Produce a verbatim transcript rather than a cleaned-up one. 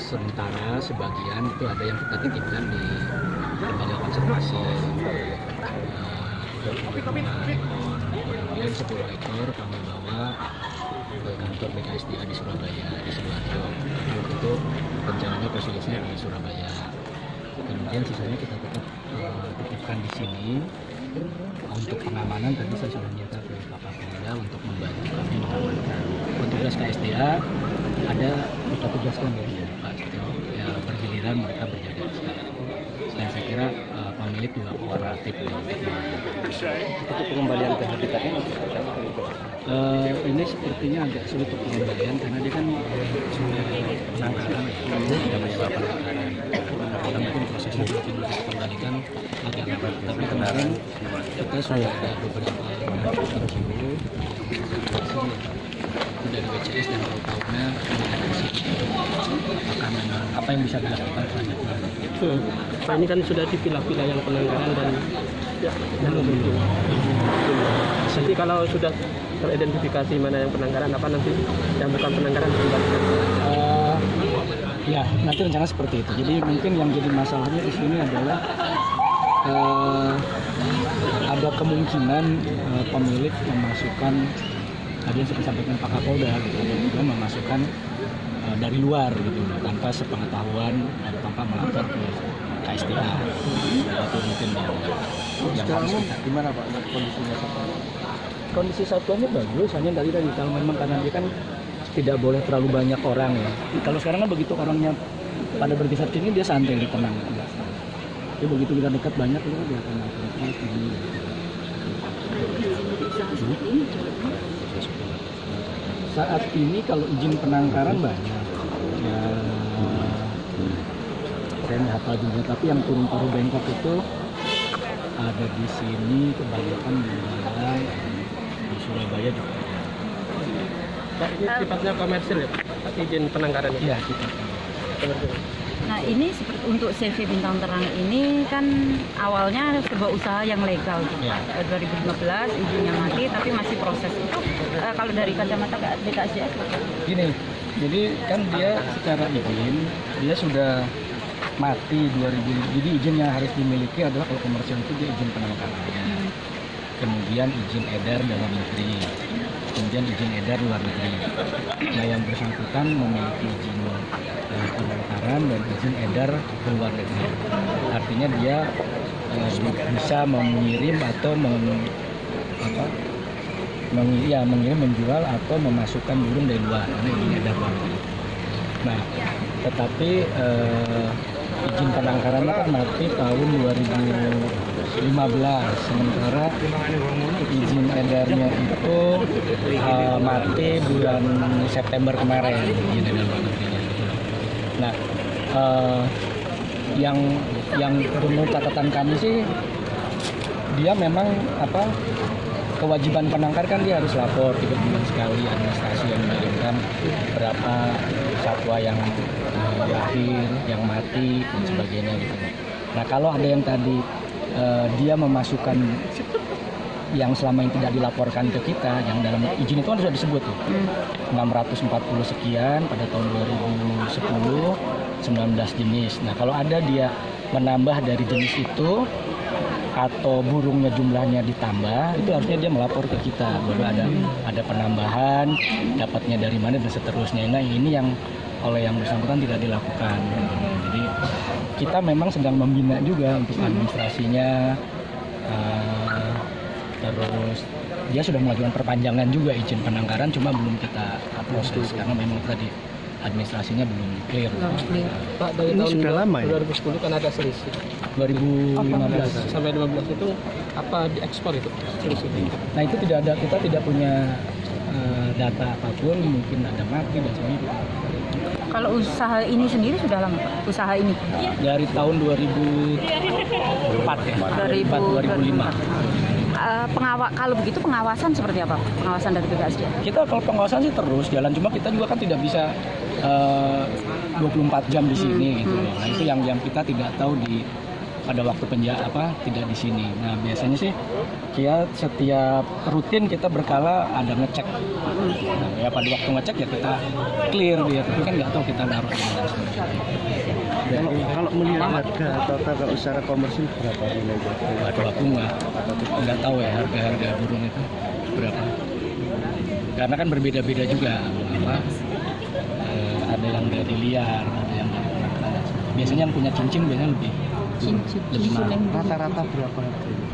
sementara sebagian itu ada yang kita titipkan di lembaga konservasi. Kemudian sepuluh ekor kami bawa ke kantor B K S D A di Surabaya, di Sidoarjo. Itu rencananya posisinya di Surabaya. Kemudian sisanya kita tetap uh, titipkan di sini untuk pengamanan. Tadi saya sudah minta ke Pak Kapolda untuk membantu kami mengamankan. Petugas K S D A ada kita tugaskan ya Pak, ya bergiliran mereka berjaga. Dan saya kira uh, pemilik juga kooperatif. Untuk pengembalian ke habitatnya uh, ini sepertinya agak sulit untuk pengembalian karena dia kan sudah penangkaran, sudah menyewa penangkaran. Karena mungkin prosesnya belum bisa dikembalikan agak lama. Tapi kemarin kita sudah ada beberapa interview dari B C S dan Kaupaunya apakah memang apa yang bisa dilakukan selanjutnya. Hmm. Nah, ini kan sudah dipilah-pilah yang penangkaran dan ya, belum belum. Nanti kalau sudah teridentifikasi mana yang penangkaran, apa nanti yang bukan penangkaran dikembalikan? Uh, ya nanti rencana seperti itu. Jadi mungkin yang jadi masalahnya di sini adalah uh, ada kemungkinan uh, pemilik memasukkan, tadi yang saya sampaikan Pak Kapolda, gitu, juga memasukkan uh, dari luar gitu, tanpa sepengetahuan atau tanpa melapor ke K S D A. Itu mungkin yang yang harus kita. Gimana Pak kondisinya sekarang? Kondisi satuannya bagus, hanya tadi tadi kalau memang karena dia kan tidak boleh terlalu banyak orang ya. Kalau sekarang kan begitu orangnya pada bergeser sini dia santai, dia tenang. Tapi begitu kita dekat banyak itu dia tenang. Saat ini kalau izin penangkaran banyak. Ya, saya nggak hafal juga, tapi yang turun paruh bengkok itu ada di sini kebanyakan di Malang, di Surabaya juga. Pak, ini sifatnya komersil ya Pak? Tapi izin penangkaran itu? Iya, sifatnya komersil. Nah ini seperti untuk C V Bintang Terang ini kan awalnya sebuah usaha yang legal gitu. Ya. dua ribu lima belas izinnya mati tapi masih proses itu uh, kalau dari kacamata B K S D A gini, jadi kan dia secara izin dia sudah mati dua ribu. Jadi izin yang harus dimiliki adalah kalau komersial itu dia izin penangkarannya, hmm. kemudian izin edar dalam negeri, kemudian izin edar luar negeri. Nah yang bersangkutan memiliki izin uh, penangkaran dan izin edar ke luar negeri. Artinya dia uh, bisa mengirim atau meng, apa, meng, ya, mengirim, menjual atau memasukkan burung dari luar. Ini izin edar luar negeri. Nah, tetapi uh, izin penangkarannya kan mati tahun dua ribu lima belas, sementara izin edarnya itu uh, mati bulan September kemarin, izin edar luar negerinya. Nah, uh, yang yang menurut catatan kami sih dia memang apa kewajiban penangkar kan dia harus lapor tiga bulan sekali administrasi yang mengirimkan berapa satwa yang uh, lahir, yang mati dan sebagainya gitu. Nah kalau ada yang tadi uh, dia memasukkan yang selama ini tidak dilaporkan ke kita, yang dalam izin itu kan sudah disebut tuh enam ratus empat puluh sekian pada tahun dua ribu sepuluh, sembilan belas jenis. Nah kalau ada dia menambah dari jenis itu atau burungnya jumlahnya ditambah, itu harusnya dia melapor ke kita bahwa ada ada penambahan, dapatnya dari mana dan seterusnya. Nah ini yang oleh yang bersangkutan tidak dilakukan. Jadi kita memang sedang membina juga untuk administrasinya. Uh, terus dia sudah mengajukan perpanjangan juga izin penangkaran, cuma belum kita proses karena memang tadi administrasinya belum clear. Nah, Pak, dari ini tahun sudah lama ya? dua ribu sepuluh kan ada selisih. dua ribu lima belas sampai lima belas itu apa diekspor itu selisih? Nah itu tidak ada, kita tidak punya uh, data apapun, mungkin ada mati dan sebagainya. Kalau usaha ini sendiri sudah lama Pak? Usaha ini? Dari tahun dua ribu empat ya, dua ribu lima. Uh, pengawal kalau begitu pengawasan seperti apa? Pengawasan dari B K S D A? Kita kalau pengawasan sih terus jalan, cuma kita juga kan tidak bisa uh, dua puluh empat jam di sini hmm. gitu loh. Nah itu yang yang kita tidak tahu di pada waktu penja apa tidak di sini. Nah biasanya sih kita setiap rutin kita berkala ada ngecek. Nah, ya pada waktu ngecek ya kita clear dia, tapi kan nggak tahu kita naruh di mana. Kalau, kalau melihat harga total kalau secara komersil berapa nilainya? Waduh aku nggak nggak tahu ya harga-harga burung itu berapa. Karena kan berbeda-beda juga apa. Eh, ada yang dari liar, ada yang dari penangkaran. Biasanya yang punya cincin biasanya lebih Cincin, lebih mahal. Rata-rata berapa harganya?